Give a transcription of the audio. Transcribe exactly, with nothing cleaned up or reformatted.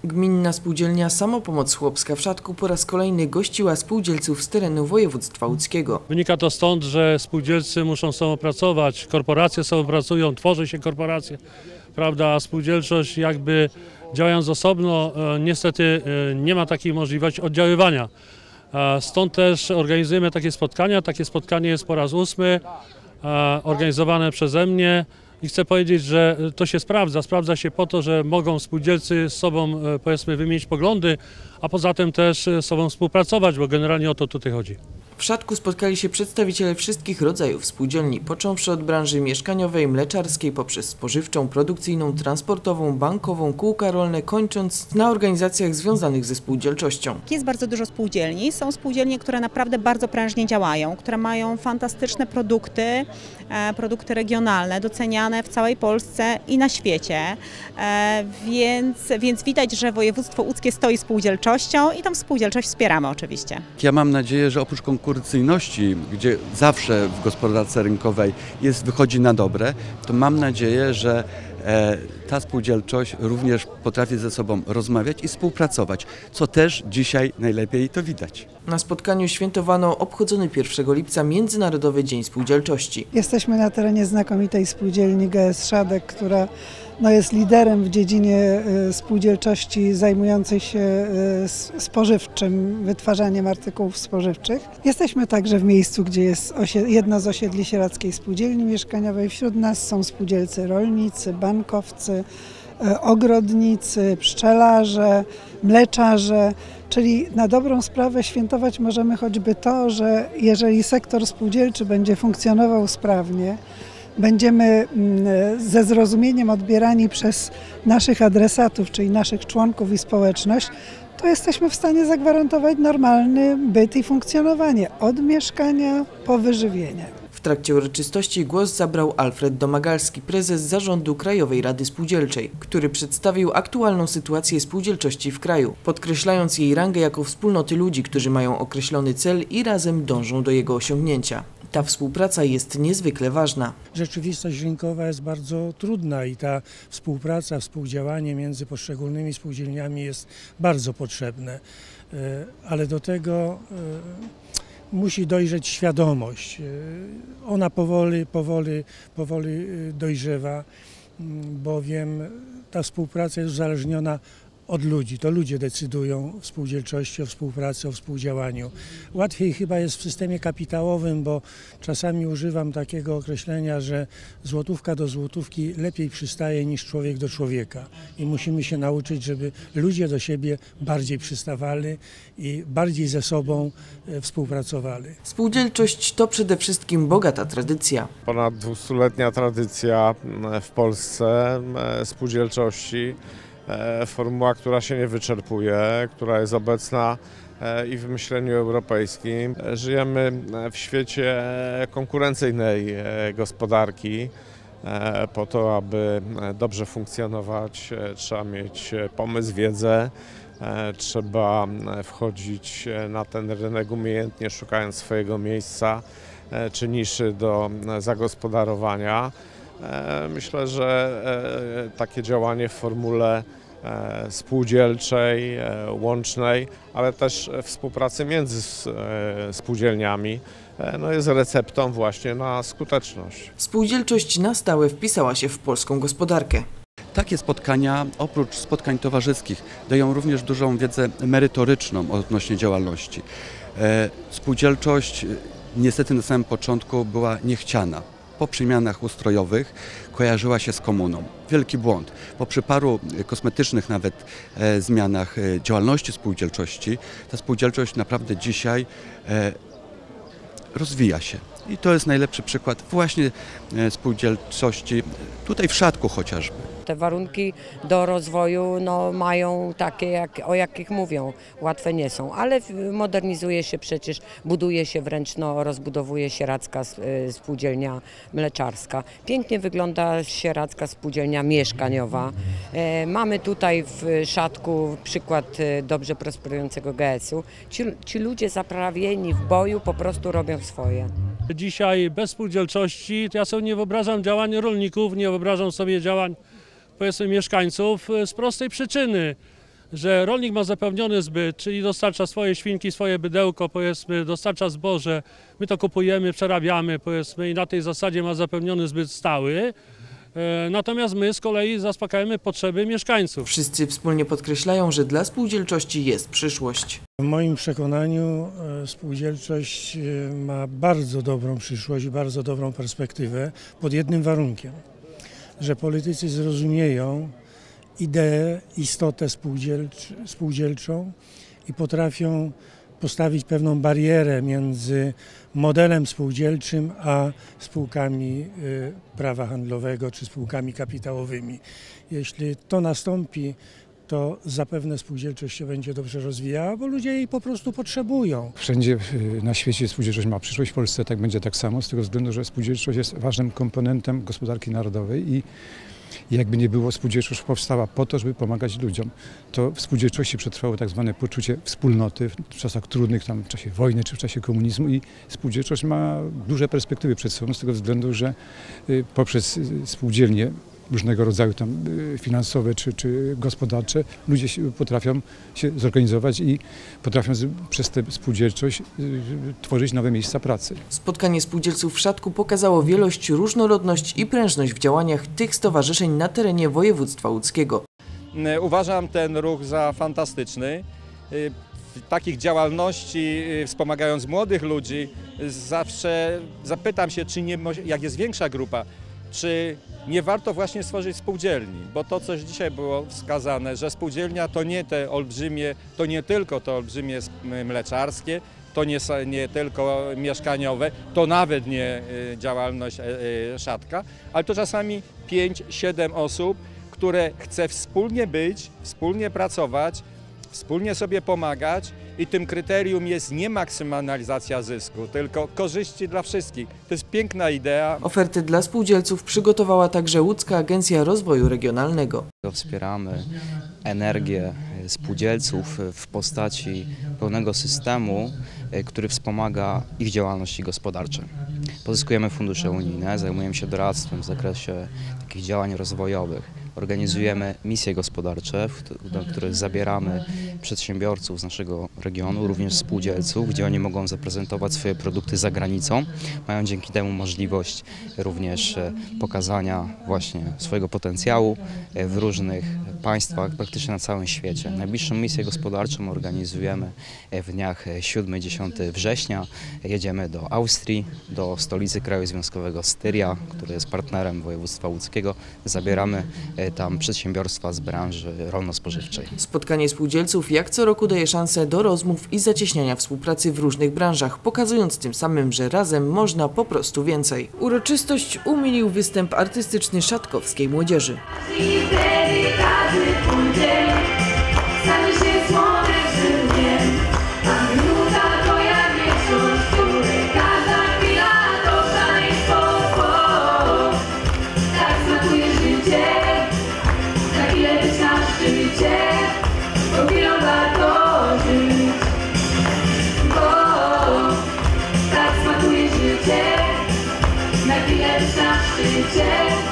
Gminna spółdzielnia Samopomoc Chłopska w Szatku po raz kolejny gościła spółdzielców z terenu województwa łódzkiego. Wynika to stąd, że spółdzielcy muszą samopracować, korporacje samopracują, tworzy się korporacje, prawda, a spółdzielczość jakby działając osobno niestety nie ma takiej możliwości oddziaływania. Stąd też organizujemy takie spotkania. Takie spotkanie jest po raz ósmy, organizowane przeze mnie. I chcę powiedzieć, że to się sprawdza. Sprawdza się po to, że mogą spółdzielcy z sobą, powiedzmy, wymienić poglądy, a poza tym też z sobą współpracować, bo generalnie o to tutaj chodzi. W Szatku spotkali się przedstawiciele wszystkich rodzajów spółdzielni, począwszy od branży mieszkaniowej, mleczarskiej, poprzez spożywczą, produkcyjną, transportową, bankową, kółka rolne, kończąc na organizacjach związanych ze spółdzielczością. Jest bardzo dużo spółdzielni. Są spółdzielnie, które naprawdę bardzo prężnie działają, które mają fantastyczne produkty, produkty regionalne, doceniane w całej Polsce i na świecie. Więc, więc widać, że województwo łódzkie stoi spółdzielczością i tą spółdzielczość wspieramy oczywiście. Ja mam nadzieję, że oprócz konkurencyjności, gdzie zawsze w gospodarce rynkowej jest, wychodzi na dobre, to mam nadzieję, że e, ta spółdzielczość również potrafi ze sobą rozmawiać i współpracować, co też dzisiaj najlepiej to widać. Na spotkaniu świętowano obchodzony pierwszego lipca Międzynarodowy Dzień Spółdzielczości. Jesteśmy na terenie znakomitej spółdzielni G S Szadek, która no, jest liderem w dziedzinie spółdzielczości zajmującej się spożywczym, wytwarzaniem artykułów spożywczych. Jesteśmy także w miejscu, gdzie jest jedno z osiedli Sieradzkiej Spółdzielni Mieszkaniowej. Wśród nas są spółdzielcy rolnicy, bankowcy, ogrodnicy, pszczelarze, mleczarze. Czyli na dobrą sprawę świętować możemy choćby to, że jeżeli sektor spółdzielczy będzie funkcjonował sprawnie, będziemy ze zrozumieniem odbierani przez naszych adresatów, czyli naszych członków i społeczność, to jesteśmy w stanie zagwarantować normalny byt i funkcjonowanie od mieszkania po wyżywienie. W trakcie uroczystości głos zabrał Alfred Domagalski, prezes zarządu Krajowej Rady Spółdzielczej, który przedstawił aktualną sytuację spółdzielczości w kraju, podkreślając jej rangę jako wspólnoty ludzi, którzy mają określony cel i razem dążą do jego osiągnięcia. Ta współpraca jest niezwykle ważna. Rzeczywistość rynkowa jest bardzo trudna i ta współpraca, współdziałanie między poszczególnymi spółdzielniami jest bardzo potrzebne, ale do tego musi dojrzeć świadomość. Ona powoli, powoli, powoli dojrzewa, bowiem ta współpraca jest uzależniona od ludzi. To ludzie decydują w spółdzielczości o współpracy, o współdziałaniu. Łatwiej chyba jest w systemie kapitałowym, bo czasami używam takiego określenia, że złotówka do złotówki lepiej przystaje niż człowiek do człowieka. I musimy się nauczyć, żeby ludzie do siebie bardziej przystawali i bardziej ze sobą współpracowali. Spółdzielczość to przede wszystkim bogata tradycja. Ponad dwustuletnia tradycja w Polsce spółdzielczości. Formuła, która się nie wyczerpuje, która jest obecna i w myśleniu europejskim. Żyjemy w świecie konkurencyjnej gospodarki. Po to, aby dobrze funkcjonować, trzeba mieć pomysł, wiedzę, trzeba wchodzić na ten rynek umiejętnie, szukając swojego miejsca czy niszy do zagospodarowania. Myślę, że takie działanie w formule spółdzielczej, łącznej, ale też współpracy między spółdzielniami no jest receptą właśnie na skuteczność. Spółdzielczość na stałe wpisała się w polską gospodarkę. Takie spotkania, oprócz spotkań towarzyskich, dają również dużą wiedzę merytoryczną odnośnie działalności. Spółdzielczość niestety na samym początku była niechciana. Po przemianach ustrojowych kojarzyła się z komuną. Wielki błąd, bo przy paru kosmetycznych nawet e, zmianach e, działalności spółdzielczości, ta spółdzielczość naprawdę dzisiaj e, rozwija się. I to jest najlepszy przykład właśnie e, spółdzielczości tutaj w Szatku chociażby. Te warunki do rozwoju no, mają takie, jak, o jakich mówią, łatwe nie są, ale modernizuje się przecież, buduje się wręcz, no, rozbudowuje Sieradzka Spółdzielnia Mleczarska. Pięknie wygląda Sieradzka Spółdzielnia Mieszkaniowa. E, mamy tutaj w Szatku przykład dobrze prosperującego G S u. Ci, ci ludzie zaprawieni w boju po prostu robią swoje. Dzisiaj bez spółdzielczości to ja sobie nie wyobrażam działań rolników, nie wyobrażam sobie działań, powiedzmy, mieszkańców z prostej przyczyny. że rolnik ma zapewniony zbyt, czyli dostarcza swoje świnki, swoje bydełko, powiedzmy, dostarcza zboże, my to kupujemy, przerabiamy, powiedzmy, i na tej zasadzie ma zapewniony zbyt stały. Natomiast my z kolei zaspokajamy potrzeby mieszkańców. Wszyscy wspólnie podkreślają, że dla spółdzielczości jest przyszłość. W moim przekonaniu spółdzielczość ma bardzo dobrą przyszłość i bardzo dobrą perspektywę pod jednym warunkiem, że politycy zrozumieją ideę, istotę spółdzielcz, spółdzielczą i potrafią postawić pewną barierę między modelem spółdzielczym a spółkami prawa handlowego czy spółkami kapitałowymi. Jeśli to nastąpi, to zapewne spółdzielczość się będzie dobrze rozwijała, bo ludzie jej po prostu potrzebują. Wszędzie na świecie spółdzielczość ma przyszłość, w Polsce tak będzie tak samo, z tego względu, że spółdzielczość jest ważnym komponentem gospodarki narodowej i jakby nie było, spółdzielczość powstała po to, żeby pomagać ludziom. To w spółdzielczości przetrwało tak zwane poczucie wspólnoty w czasach trudnych, tam w czasie wojny czy w czasie komunizmu, i spółdzielczość ma duże perspektywy przed sobą z tego względu, że poprzez spółdzielnie różnego rodzaju tam finansowe czy, czy gospodarcze ludzie się, potrafią się zorganizować i potrafią z, przez tę spółdzielczość tworzyć nowe miejsca pracy. Spotkanie spółdzielców w Szadku pokazało wielość, różnorodność i prężność w działaniach tych stowarzyszeń na terenie województwa łódzkiego. Uważam ten ruch za fantastyczny. Takich działalności, wspomagając młodych ludzi, zawsze zapytam się, czy nie, jak jest większa grupa, czy nie warto właśnie stworzyć spółdzielni, bo to, co dzisiaj było wskazane, że spółdzielnia to nie te olbrzymie, to nie tylko te olbrzymie mleczarskie, to nie, nie tylko mieszkaniowe, to nawet nie działalność Szadka, ale to czasami pięć, siedem osób, które chce wspólnie być, wspólnie pracować, wspólnie sobie pomagać i tym kryterium jest nie maksymalizacja zysku, tylko korzyści dla wszystkich. To jest piękna idea. Oferty dla spółdzielców przygotowała także Łódzka Agencja Rozwoju Regionalnego. Wspieramy energię spółdzielców w postaci pełnego systemu, który wspomaga ich działalności gospodarcze. Pozyskujemy fundusze unijne, zajmujemy się doradztwem w zakresie takich działań rozwojowych. Organizujemy misje gospodarcze, do których zabieramy przedsiębiorców z naszego regionu, również spółdzielców, gdzie oni mogą zaprezentować swoje produkty za granicą. Mają dzięki temu możliwość również pokazania właśnie swojego potencjału w różnych państwach, praktycznie na całym świecie. Najbliższą misję gospodarczą organizujemy w dniach siódmego do dziesiątego września. Jedziemy do Austrii, do stolicy kraju związkowego Styria, który jest partnerem województwa łódzkiego. Zabieramy tam przedsiębiorstwa z branży rolno-spożywczej. Spotkanie spółdzielców jak co roku daje szansę do rozmów i zacieśniania współpracy w różnych branżach, pokazując tym samym, że razem można po prostu więcej. Uroczystość umilił występ artystyczny szadkowskiej młodzieży. Na chwilę wystarczy cię.